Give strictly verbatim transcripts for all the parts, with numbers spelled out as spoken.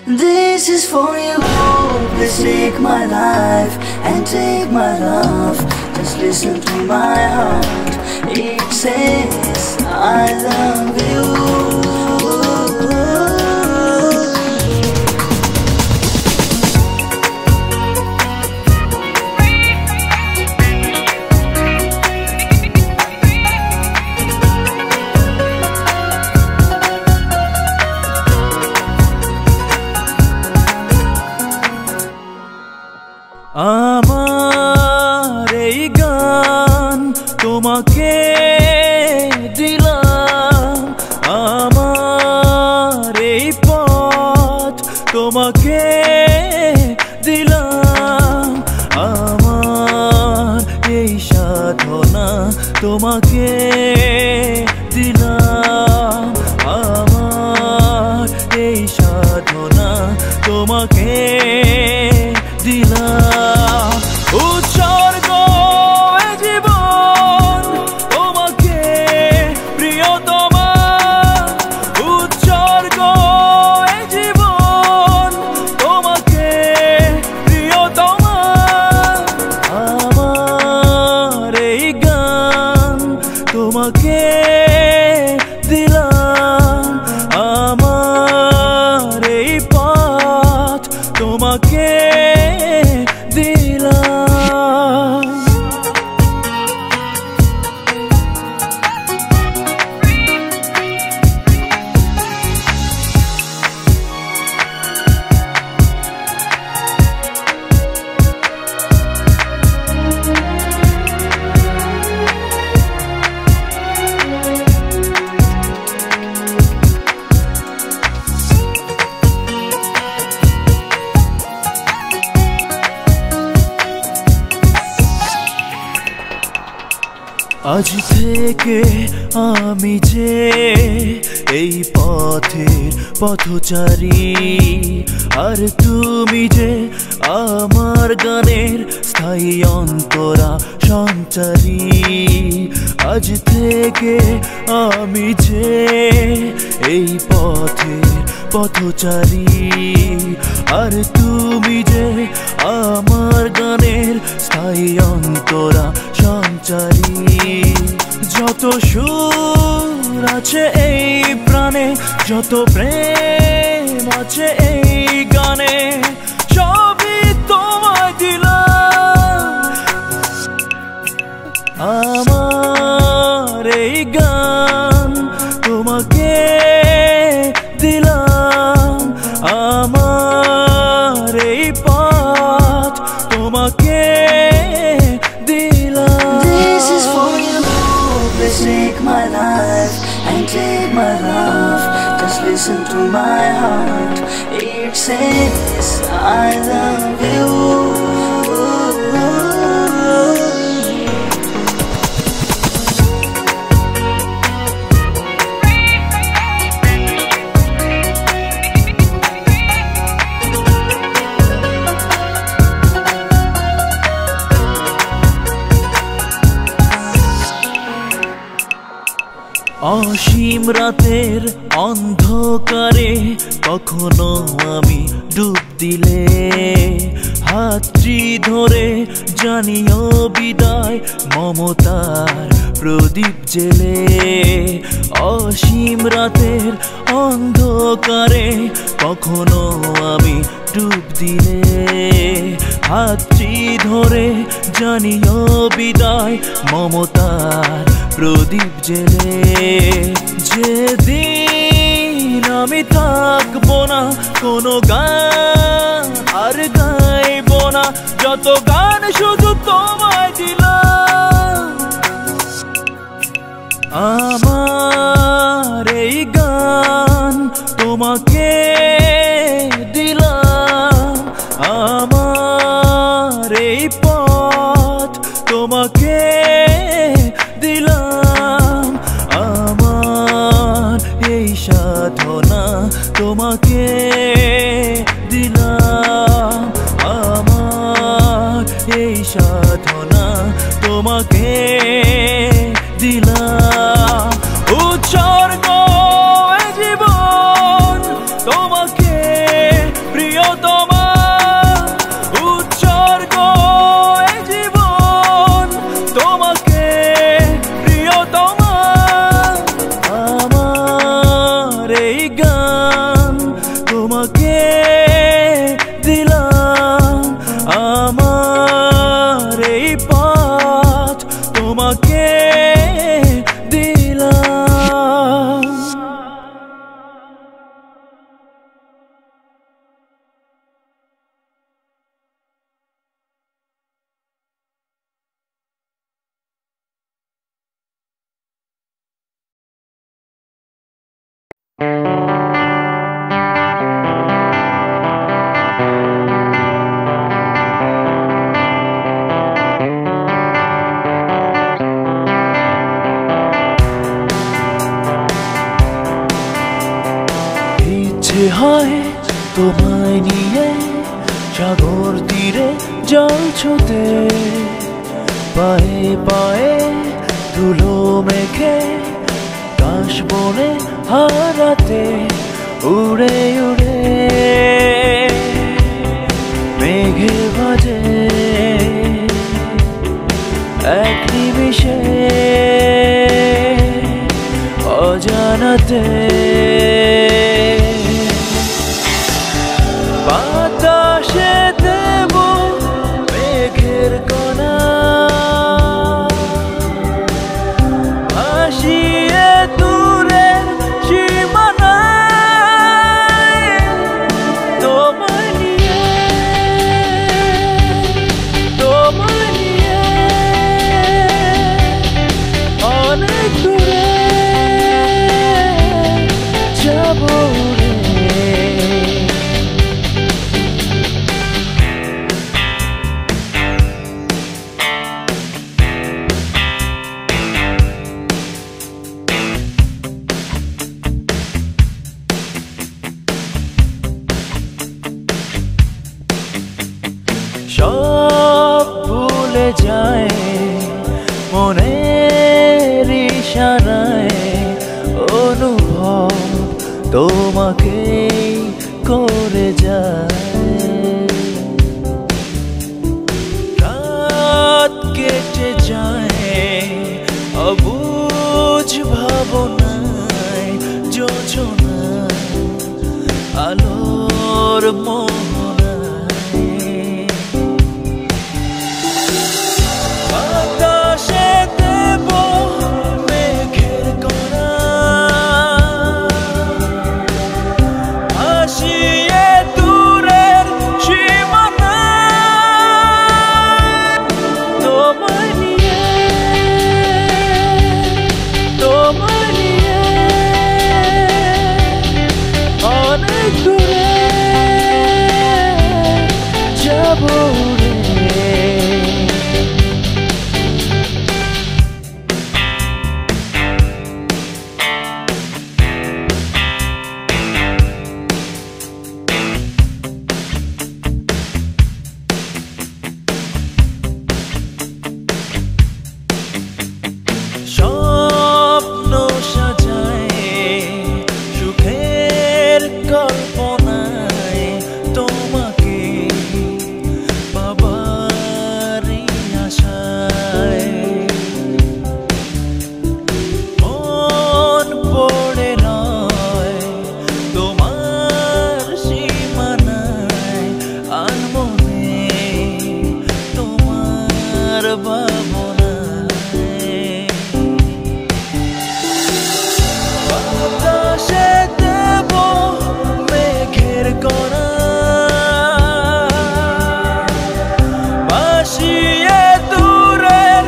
This is for you. Please take my life and take my love. Just listen to my heart. It says I love you. আমার এই গান তোমাকে দিলাম, আমার এই পথ তোমাকে দিলাম, আমার এই সাধনা তোমাকে দিলাম, আমার এই সাধনা তোমাকে দিলাম। উৎসর্গ এ জীবন তোমাকে প্রিয়তমা, উৎসর্গ এ জীবন তোমাকে প্রিয়তমা। আমার এই গান তোমাকে দিলাম, আমার এই পথ তোমাকে আজ থেকে আমি যে এই পথের পথচারী, আর তুমি যে আমার গানের স্থায়ী অন্তরা সঞ্চারী। আজ থেকে আমি যে এই পথের পথচারী, আর তুমি যে আমার গানের স্থায়ী অন্তরা সঞ্চারী। যত সুর আছে এই প্রাণে, যত প্রেম আছে এই গানে, সবই তোমায় দিলাম। আমার এই গান তোমাকে দিলাম, আমার এই পথ তোমাকে take my life and take my love. Just listen to my heart. It says I love you. অসীম রাতের অন্ধকারে কখনো আমি ডুব দিলে, হাতটি ধরে জানিও বিদায় মমতার প্রদীপ জেলে। অসীম রাতের অন্ধকারে কখনো আমি ডুব দিলে, হাতটি ধরে জানিও বিদায় মমতার প্রদীপ জেলে। যেদিন আমি থাকবো না কোনো গান আর গাইবো না, যত গান শুধু তোমায় দিলাম। আমার এই গান তোমাকে দিলাম, আমার এই পথ তোমাকে দিলাম, আমার এই সাধনা তোমাকে দিলাম, আমার এই সাধনা তোমাকে দিলাম। উৎসর্গ এ জীবন তোমাকে হয় তোমায় নিয়ে সাগর তীরে জল ছুতে, পায়ে পায়ে ধুলো মেখে কাশ বনে হারাতে, উড়ে উড়ে মেঘে বাজে এক নিমিষে অজানাতে। বাতাসে দেব মেঘের কণা, ভাসিয়ে দূরের সীমানায় তোমায় নিয়ে, তোমায় নিয়ে অনেক দূরে যাবো রে। সব ভুলে যায় মনের ইশারায়, অনুভব তোমাকে করে যায়। রাত কেটে যায় অবুঝ ভাবনায়, যোজনা আলোর মোহনায়। বাতাসে দেব মেঘের কণা, ভাসিয়ে দূরের সীমানায় তোমায় নিয়ে, তোমায় নিয়ে অনেক দূরে যাবো রে। স্বপ্ন সাজায় সুখের কল্পনায়, তোমাকে পাবারই আশায়। মন পড়ে রয় তোমার সীমানায়, আর মনে তোমার ভাবনায়। বাতাসে দেব মেঘের কণা, ভাসিয়ে দূরের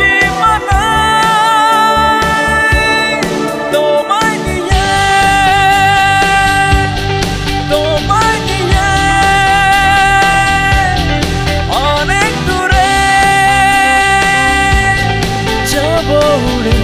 সীমানায় তোমায় নিয়ে, তোমায় নিয়ে অনেক দূরে যাবো রে।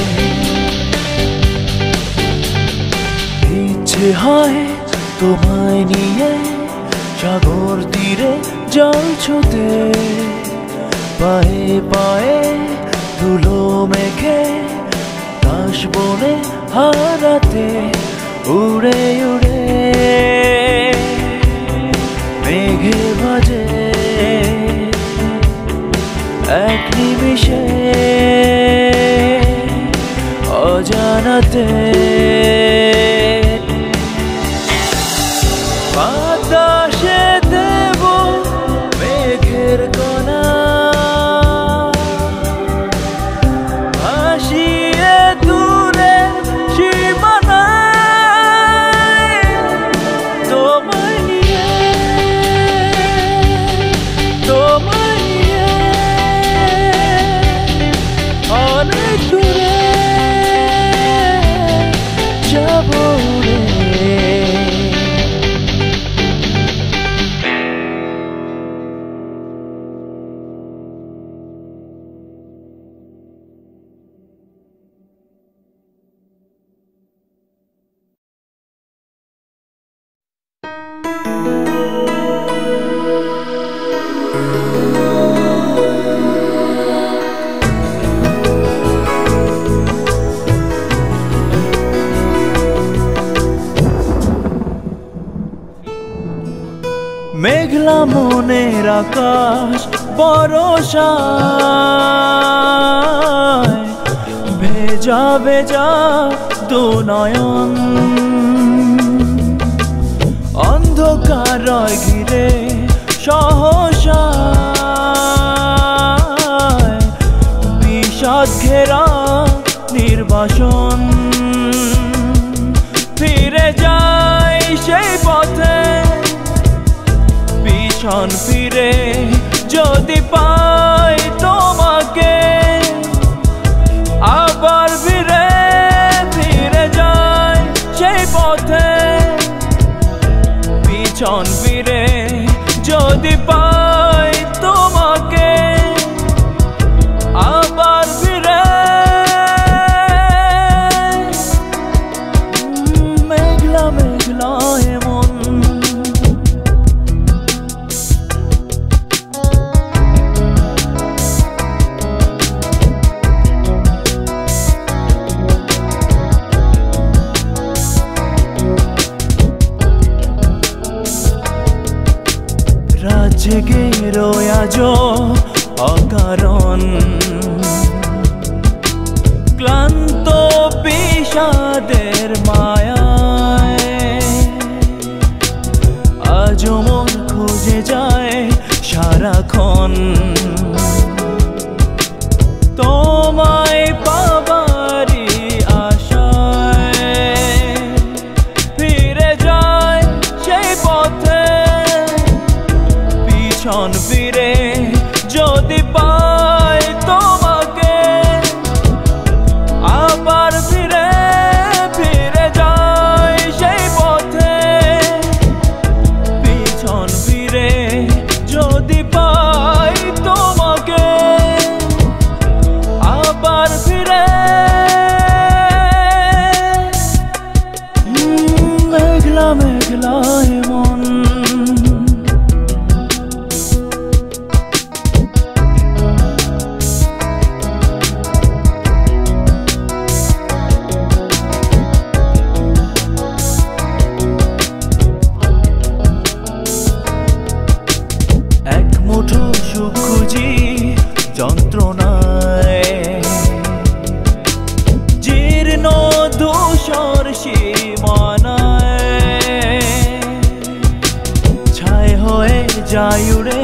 ইচ্ছে হয় তোমায় নিয়ে সাগর তীরে জল ছুতে, পায়ে পায়ে ধুলো মেখে কাশ বনে হারাতে, উড়ে উড়ে মেঘে বাজে এক নিমিষে অজানাতে। বাতাসে দেব মেঘের কণা, ভাসিয়ে দূরের সীমানায় তোমায় নিয়ে, তোমায় নিয়ে অনেক দূরে মেঘলা মনের আকাশ বরষায় ভেজা ভেজা দু নয়ন অন্ধকার ঘিরে সহসা বিষাদ ঘেরা নির্বাসন ফিরে যাই সেই পথে পিছন ফিরে যদি পাই তোমাকে আবার ফিরে ফিরে যাই সেই পথে পিছন ফিরে যদি পাই তোমাকে আবার ফিরে মেঘলা মেঘলা এমন জেগে রয়াজ অকারণ ক্লান্ত বিষাদের মায়ায় আজ মন খুঁজে যায় সারাক্ষণ তোমায় পাবারই আশায় ফিরে যায় সেই পথে পিছন ফিরে যদি পাই তোমাকে আবার ফিরে ফিরে যাই সেই পথে পিছন ফিরে যদি পাই তোমাকে আবার ফিরে মেঘলা মেঘলা এমন যন্ত্রণায় জীর্ণ ধূসর সীমানায় ছাই হয়ে যায় উড়ে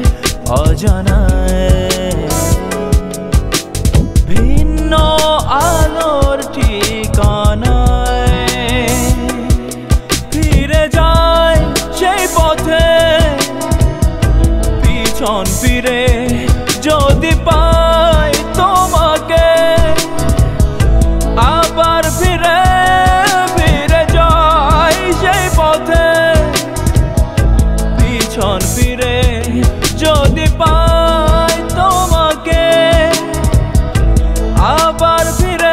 অজানায় ভিন্ন আলোর ঠিকানায় ফিরে যায় সেই পথে পিছন ফিরে যদি পাই তোমাকে আবার ফিরে ফিরে যাই সেই পথে পিছন ফিরে যদি পাই তোমাকে আবার ফিরে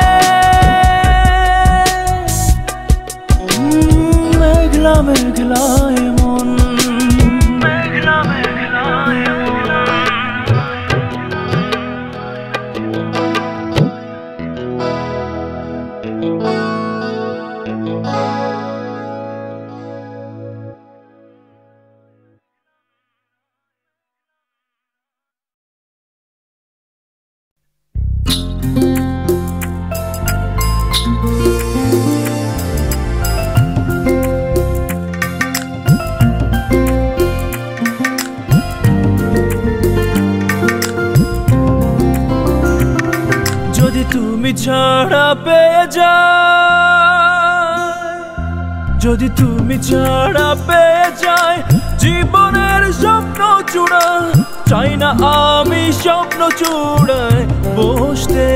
মেঘলা মেঘলা এমন মেঘলা মেঘলা তুমি ছাড়া পেয়ে যায় যদি তুমি ছাড়া পেয়ে যায় জীবনের স্বপ্ন চূড়া চাই না আমি স্বপ্ন চূড়ায় বসতে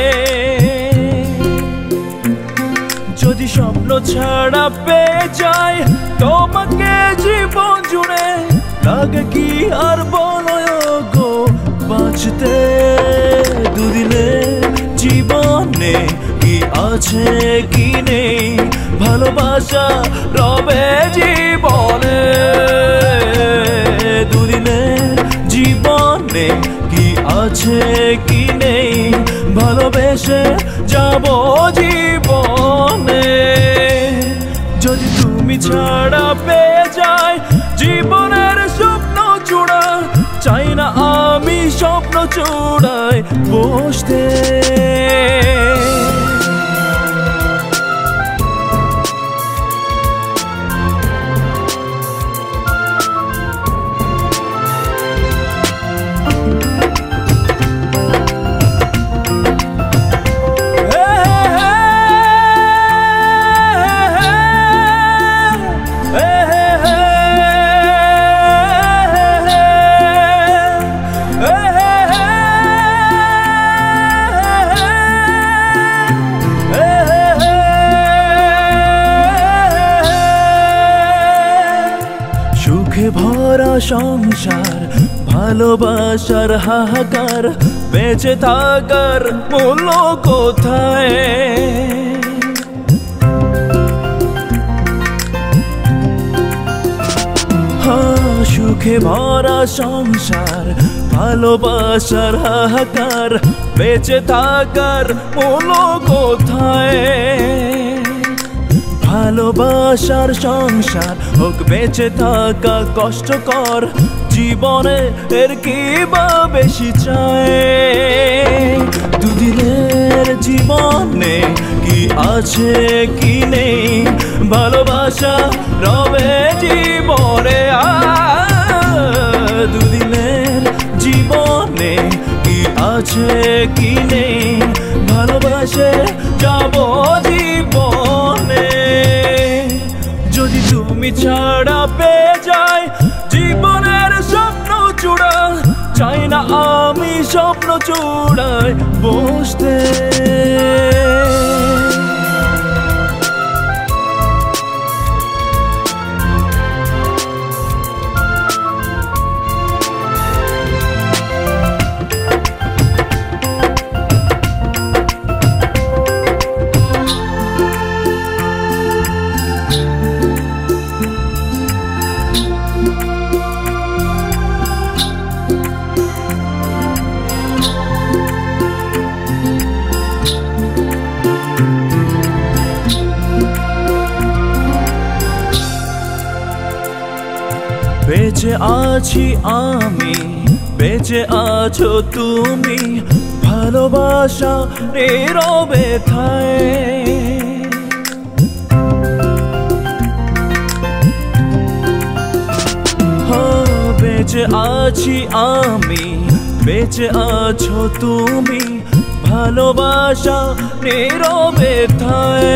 যদি স্বপ্ন ছাড়া পেয়ে যায় তোমাকে জীবন জুড়ে লাগে কি আর বলো গো বাঁচতে দুদিনে জীবনে কি আছে কি নেই ভালোবাসা রবে জীবনে দুদিনে জীবনে কি আছে কি নেই ভালোবেসে যাব জীবনে যদি তুমি ছাড়া পেয়ে যায় জীবনের স্বপ্ন চূড়া চাই না আমি স্বপ্ন চূড়ায় বসতে ভরা সংসার ভালোবাসার হাহাকার বেঁচে থাকার মূল্য কোথায় সুখে ভরা সংসার ভালোবাসার হাহাকার বেঁচে থাকার মূল্য কোথায় ভালোবাসার সংসার হোক বেঁচে থাকা কষ্টকর জীবনে এর কি বা বেশি চায় দুদিনের জীবনে কি আছে কি নেই ভালোবাসা রবে জীবনে দুদিনের জীবনে কি আছে কি নেই ভালোবাসে যাব জীবনে যদি তুমি ছাড়া পেয়ে যাই জীবনের স্বপ্ন চূড়া চাই না আমি স্বপ্ন চূড়ায় বসতে বেঁচে আছি আমি বেঁচে আছো তুমি ভালোবাসা নীরবে থায় বেঁচে আছি আমি বেঁচে আছো তুমি ভালোবাসা নীরবে থায়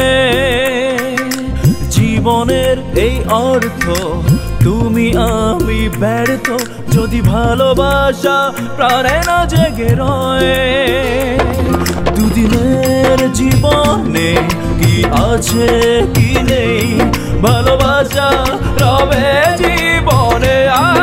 জীবনের এই অর্থ তুমি আমি ব্যর্থ যদি ভালোবাসা প্রাণে না জেগে রয় দুদিনের জীবনে কি আছে কি নেই ভালোবাসা রবে জীবনে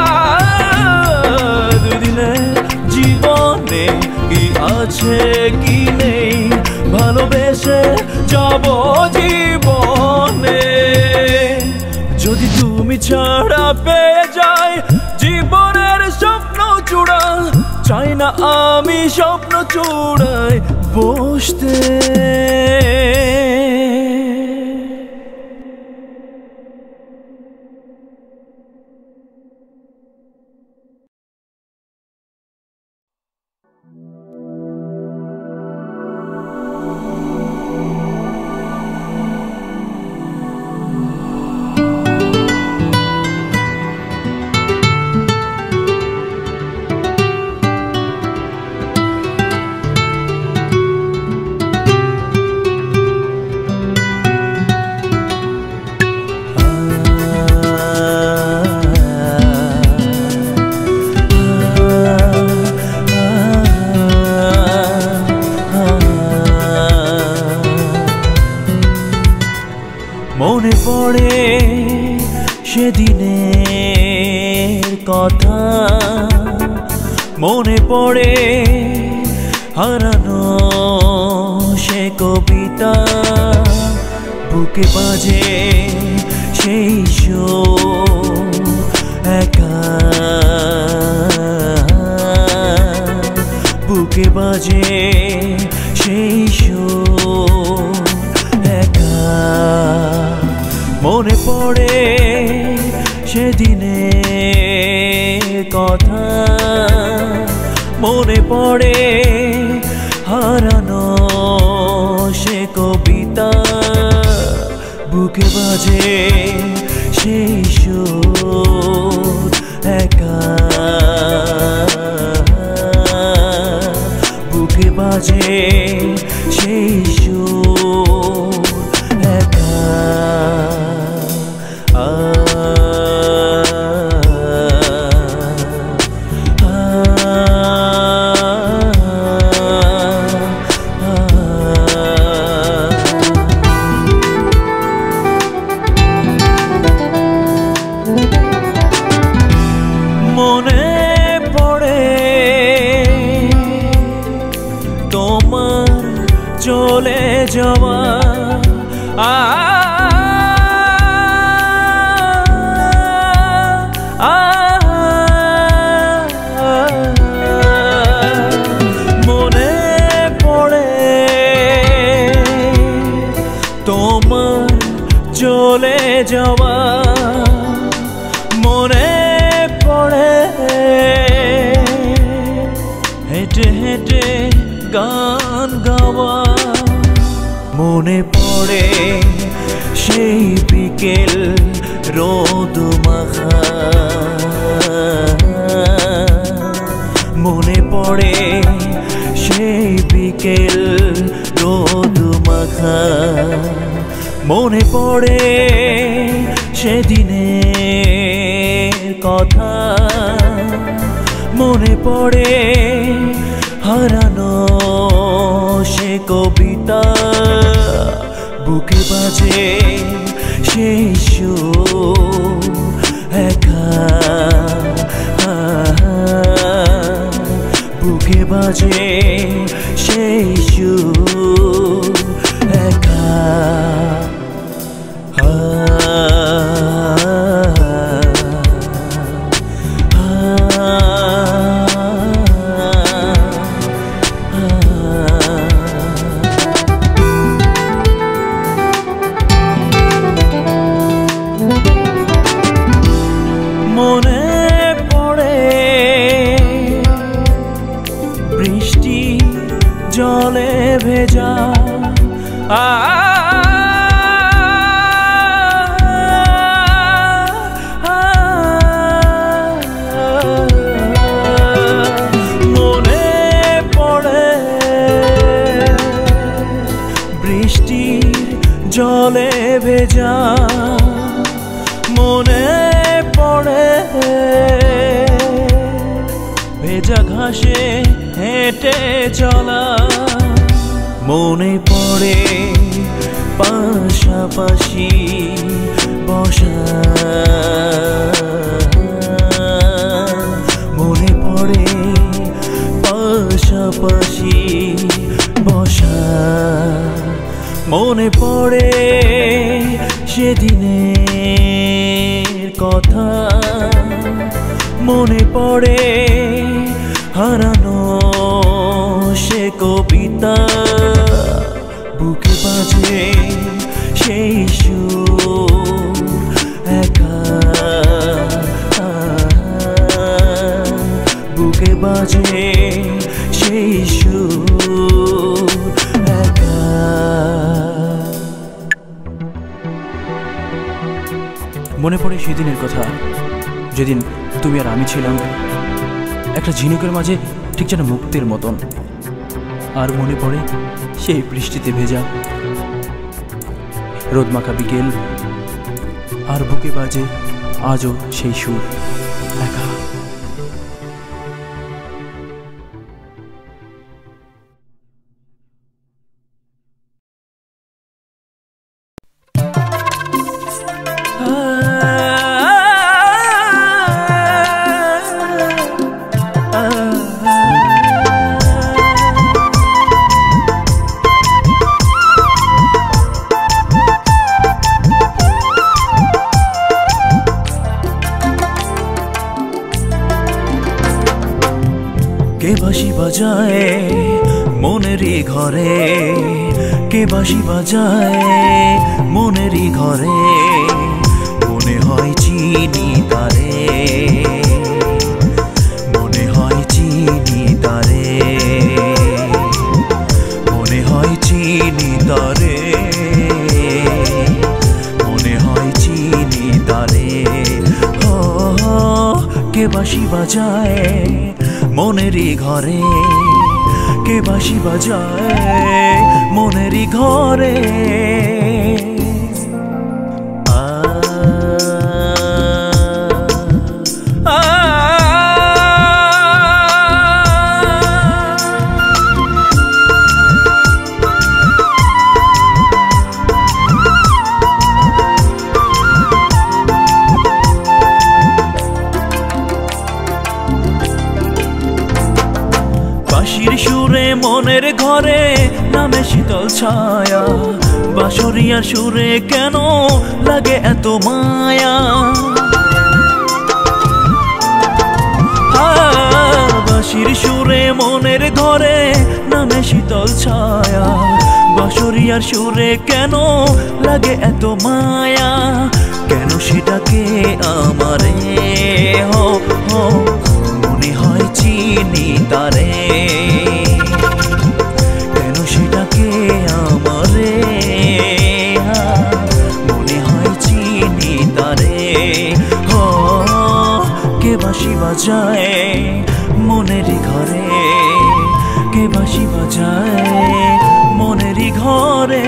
দুদিনের জীবনে কি আছে কি নেই ভালোবেসে যাব জীবনে যদি তুমি ছাড়া পেয়ে যাই জীবনের স্বপ্ন চূড়া চাই না আমি স্বপ্ন চূড়ায় বসতে মনে পড়ে সেদিনের কথা মনে পড়ে হারানো সে কবিতা বুকে বাজে সেই একা বুকে বাজে সেই একা মনে মনে পড়ে সেদিনের কথা, মনে পড়ে হারানো সে কবিতা, বুকে বাজে সেই সুর একা, বুকে বাজে সেই সুর একা। আ মনে পড়ে তোমার চলে যাওয়া, আ মনে পড়ে তোমার চলে যাওয়া, মনে পড়ে হেঁটে হেঁটে গান গাওয়া, মনে পড়ে সেই বিকেল রোদ মাখা, মনে পড়ে সেই বিকেল রোদ মাখা, মনে পড়ে সেদিনের কথা, মনে পড়ে হারানো সে কবিতা, বুকে বাজে সেই সুর একা, বুকে বাজে সেই সুর একা। মনে পড়ে বৃষ্টি জলে ভেজা, আ মনে পড়ে বৃষ্টির জলে ভেজা, মনে পড়ে ভেজা ঘাসে হেঁটে চলা, মনে পড়ে পাশাপাশি বসা, মনে পড়ে পাশাপাশি বসা, মনে পড়ে সেদিনের কথা, মনে পড়ে হারানো সে কবিতা, বুকে বাজে সেই সুর একা, বুকে বাজে সেই সুর একা। মনে পড়ে সেদিনের কথা, যেদিন তুমি আর আমি ছিলাম একটা ঝিনুকের মাঝে, ঠিক যেন মুক্তির মতন। আর মনে পড়ে সেই বৃষ্টিতে ভেজা রোদমাখা বিকেল, আর বুকে বাজে আজও সেই সুর একা। কে বাঁশি বাজায় মনেরই ঘরে, কে বাঁশি বাজায় মনেরই ঘরে, বাঁশি বাজায় মনেরই ঘরে, কে বাঁশি বাজায় মনেরই ঘরে। বাঁশির সুরে মনের ঘরে নামে শীতল ছায়া, বাঁশরিয়ার সুরে কেন লাগে এত মায়া। বাঁশির সুরে মনের ঘরে নামে শীতল ছায়া, বাঁশরিয়ার সুরে কেন লাগে এত মায়া। কেন সেটাকে আমারে হো হো মনে হয় চিনি তারে, কেন সেটাকে আমারে মনে হয় চিনি তারে। হো কে বাঁশি বাজায় মনেরই ঘরে, কে বাঁশি বাজায় মনেরই ঘরে।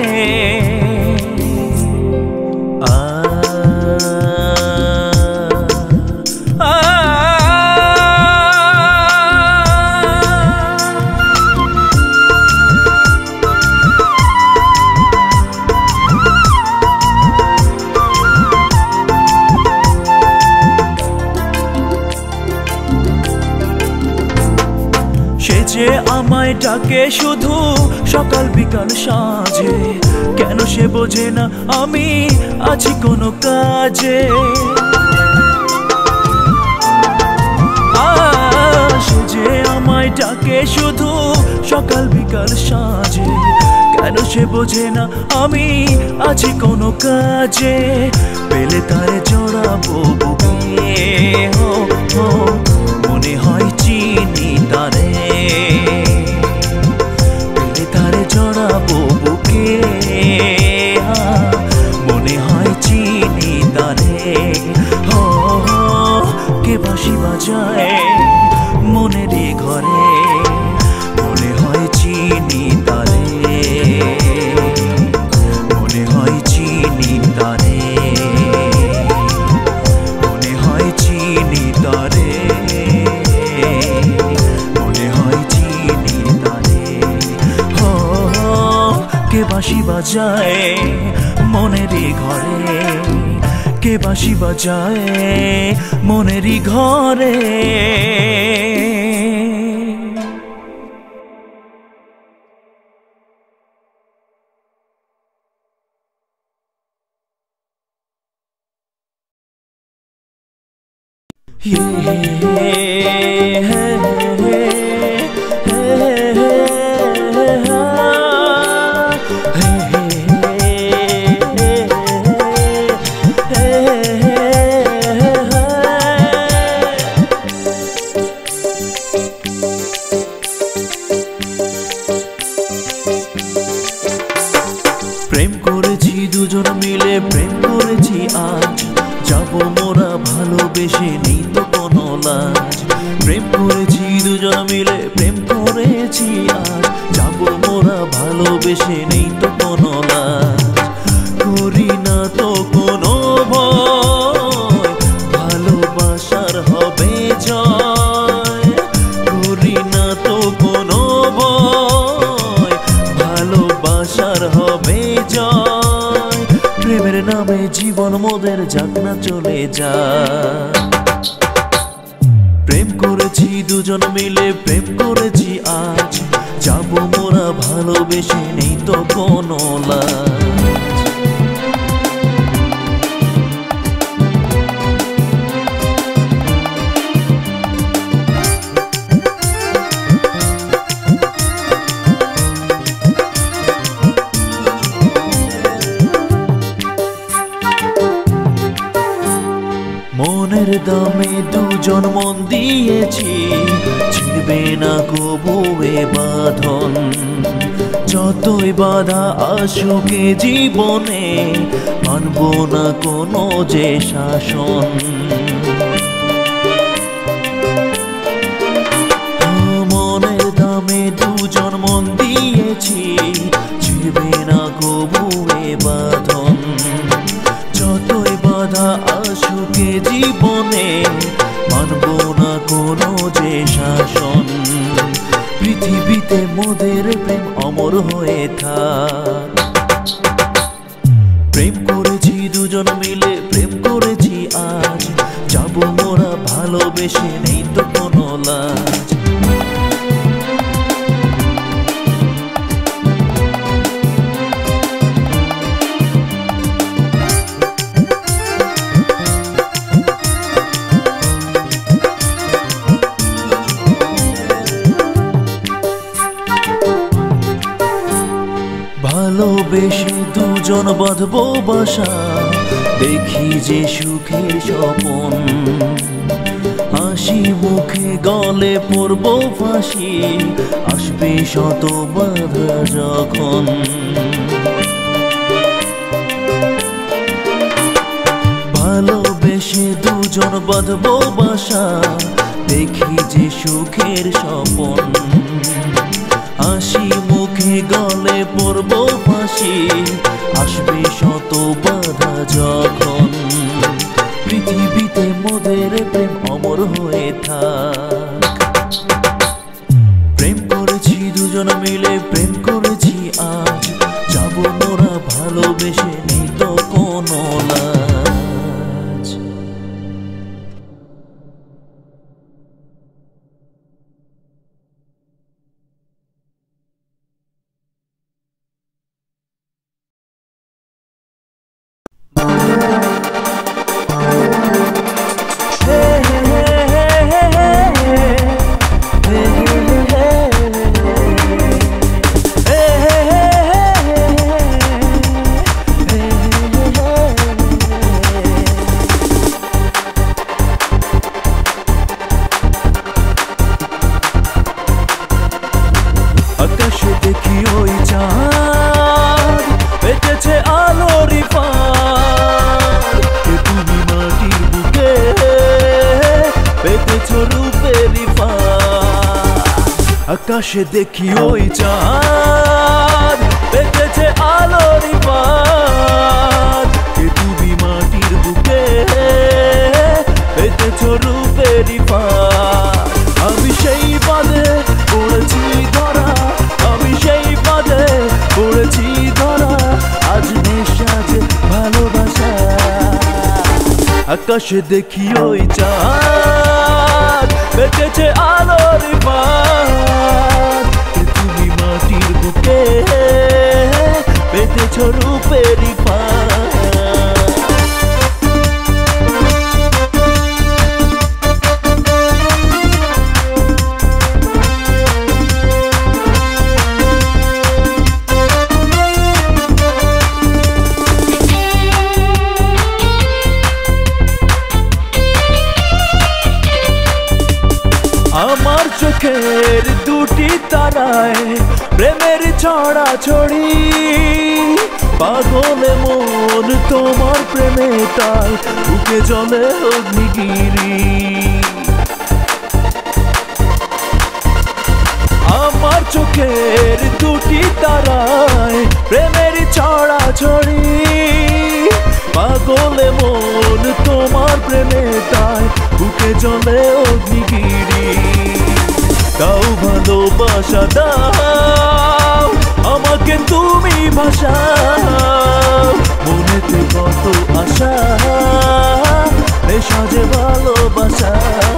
সে যে আমায় ডাকে শুধু সকাল বিকাল সাঁঝে, কেন সে বোঝে না আমি আছি কোনো কাজে। সে যে আমায় ডাকে শুধু সকাল বিকাল সাঁঝে, কেন সে বোঝে না আমি আছি কোনো কাজে। পেলে তারে জড়াবো বুকে, হো হো মনে হয় চিনি তারে, পেলে তারে জড়াবো বুকে, মনে হয় চিনি তারে। হো কে বাঁশি বাজায় মনেরই ঘরে, মনে হয় চিনি তারে, মনে হয় চিনি তারে, মনে হয় চিনি তারে, মনে হয় চিনি তারে। হো কে বাঁশি বাজায় মনেরই ঘরে, কে বাঁশি বাজায় মনেরই ঘরে। প্রেম করেছি দুজন মিলে, প্রেম করেছি আজ, যাবো মোরা ভালোবেসে নেই তো কোনো লাজ। প্রেম করেছি দুজন মিলে, প্রেম করেছি আজ, যাবো মোরা ভালোবেসে নেই তো কোনো লাজ। করি না তো কোনো ভয়, ভালোবাসার হবে জয়। করি না তো কোনো ভয়, ভালোবাসার হবে জয়। প্রেমের নামে জীবন মোদের যাক না চলে যায়। প্রেম করেছি দুজন মিলে, প্রেম করেছি আজ, যাবো মোরা ভালোবেসে নেই তো কোনো লাজ। মনের দামে দুজন মন দিয়েছি, ছিড়বে না কবু এ বাঁধন। যতই বাধা আসুক জীবনে, মানব না কোনো যে শাসন। তবু এ বাঁধন। যতই বাধা আসুক এ জীবনে, মানব না কোনো যে শাসন। পৃথিবীতে মোদের প্রেম অমর হয়ে থাক। প্রেম করেছি দুজন মিলে, প্রেম করেছি আজ, যাবো মোরা ভালোবেসে, নেই তো কোনো লাজ। ভালোবেসে দুজন বাঁধবো বাসা, দেখি যে সুখের স্বপন। হাসি মুখে গলে পড়বো ফাঁসি, আসবে শত বাধা যখন। ভালোবেসে দুজন বাঁধবো বাসা, দেখি যে সুখের স্বপন। হাসি মুখে গলে পড়বো ফাঁসি, আসবে শত বাধা যখন। পৃথিবীতে মোদের প্রেম অমর হয়ে থাক। প্রেম করেছি দুজন মিলে, প্রেম করেছি আজ, যাবো মোরা ভালোবেসে, নেই তো কোনো লাজ। আকাশে দেখি ওই চাঁদ, পেতেছে আলোরি পার। তুমি মাটির বুকে পেতেছ রূপেরি পার। আকাশে দেখি ওই চাঁদ, পেতেছে আলোরি পার। তুমি মাটির বুকে পেতেছ রূপেরি পার। আমি সেই বাদে পড়েছি ধরা, আমি সেই বাদে পড়েছি ধরা, আজ নেশা যে ভালোবাসা। আকাশে দেখি ওই চাঁদ, পেতেছে আলোর পার। তুমি মাটির বুকে পেতেছ রূপেরি পার। আমার চোখের দুটি তারায় প্রেমের ছড়াছড়ি। পাগলে মন তোমার প্রেমে, তাই বুকে জ্বলে অগ্নিগিরি। আমার চোখের দুটি তারায় প্রেমের ছড়াছড়ি। পাগলে মন তোমার প্রেমে, তাই বুকে জ্বলে অগ্নিগিরি। দাও ভালোবাসা দাও, আমাকে তুমি ভাসাও। মনেতে কত আশা, নেশা যে ভালোবাসা।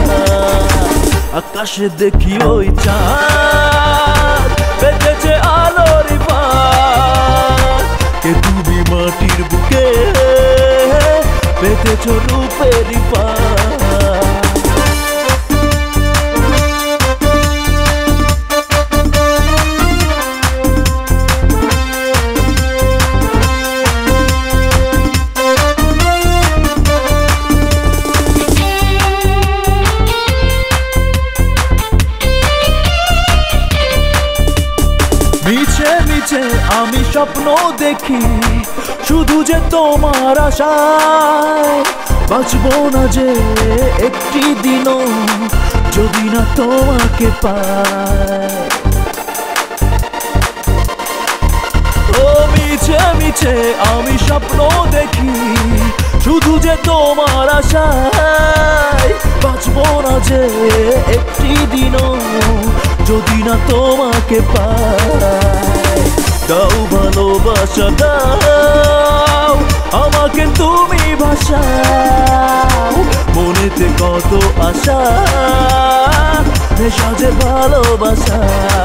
আকাশে দেখি ওই চাঁদ, পেতেছে আলোর পার। কে তুমি মাটির বুকে পেতেছ রূপেরি পার। মিছে মিছে আমি স্বপ্ন দেখি, শুধু যে তোমার আশায়। বাঁচবো না যে একটি দিনও, যদি না তোমাকে পাই। ও মিছে মিছে আমি স্বপ্ন দেখি শুধু যে তোমার আশায় বাঁচবো না যে একটি দিনও যদি না তোমাকে পাই দাও ভালোবাসা দাও আমাকে তুমি ভাষাও মনেতে কত আশা নেশা যে ভালোবাসা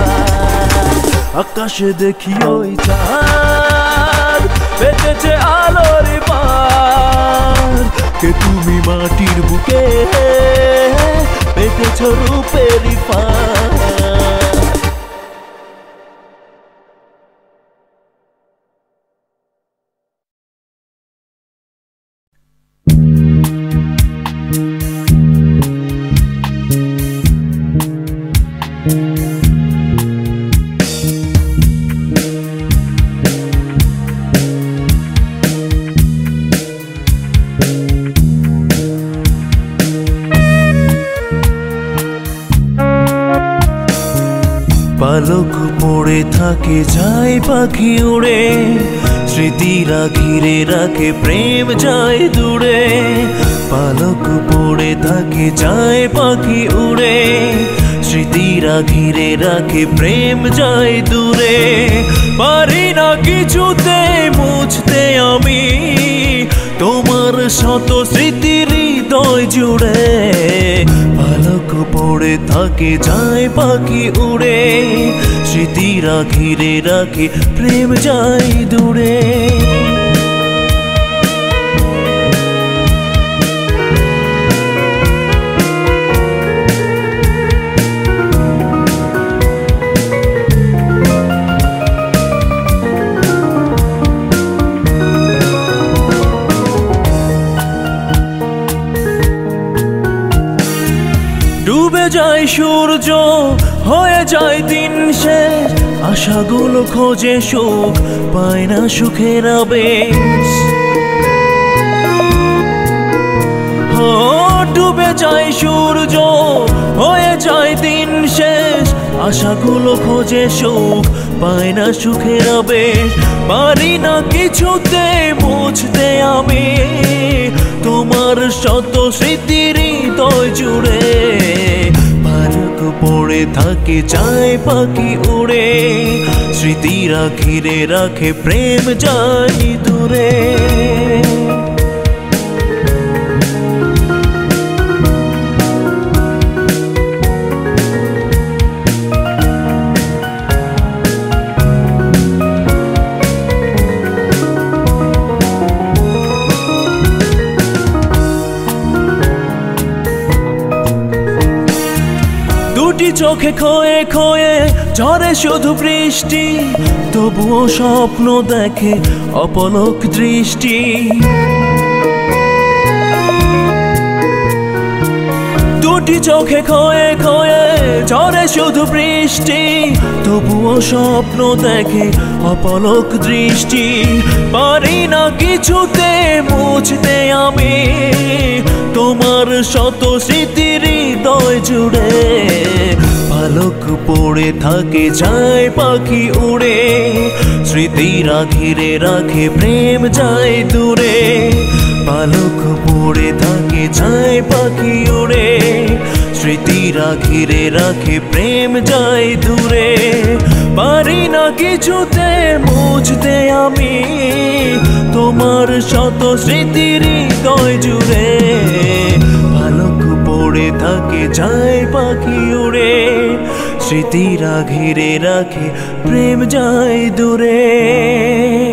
আকাশে দেখি ওই চাঁদ পেতেছে আলোর পার কে তুমি মাটির বুকে পেতেছ রূপের পার পালক পড়ে থাকে যায় পাখি উড়ে স্মৃতিরা ঘিরে রাখে প্রেম যায় দূরে পালক পড়ে থাকে যায় পাখি উড়ে স্মৃতিরা ঘিরে রাখে প্রেম যায় দূরে পারি না কিছুতে মুছতে আমি তোমার শত স্মৃতির হৃদয় জুড়ে পালক পড়ে থাকে যায় পাখি উড়ে স্মৃতিরা ঘিরে রাখে প্রেম যায় দূরে ডুবে যায় সূর্য হয়ে যায় দিন শেষ আশাগুলো খোঁজে সুখ পায় না সুখের আবেশ ও ডুবে যায় সূর্য হয়ে যায় দিন শেষ আশাগুলো খোঁজে সুখ পায় না সুখের আবেশ পারি না কিছুতে মুছতে আমি তোমার শত স্মৃতির হৃদয় জুড়ে পালক পড়ে থাকে যায় পাখি উড়ে স্মৃতিরা ঘিরে রাখে প্রেম যায় দূরে চোখে খয়ে খয়ে ঝরে শুধু বৃষ্টি তবুও স্বপ্ন দেখে অপলক দৃষ্টি দুটি চোখে খয়ে খয়ে ঝরে শুধু বৃষ্টি তবুও স্বপ্ন দেখে অপলক দৃষ্টি পারি না কিছুতে মুছতে আমি তোমার শত স্মৃতির হৃদয় জুড়ে পালক পড়ে থাকে যায় পাখি উড়ে স্মৃতিরা ঘিরে রাখে প্রেম যায় দূরে পালক পড়ে থাকে যায় পাখি উড়ে স্মৃতিরা ঘিরে রাখে প্রেম যায় দূরে পারি না কিছুতে মুছতে আমি তোমার শত স্মৃতির হৃদয় জুড়ে পালক পড়ে থাকে যায় পাখি উড়ে স্মৃতিরা ঘিরে রাখে প্রেম যায় দূরে।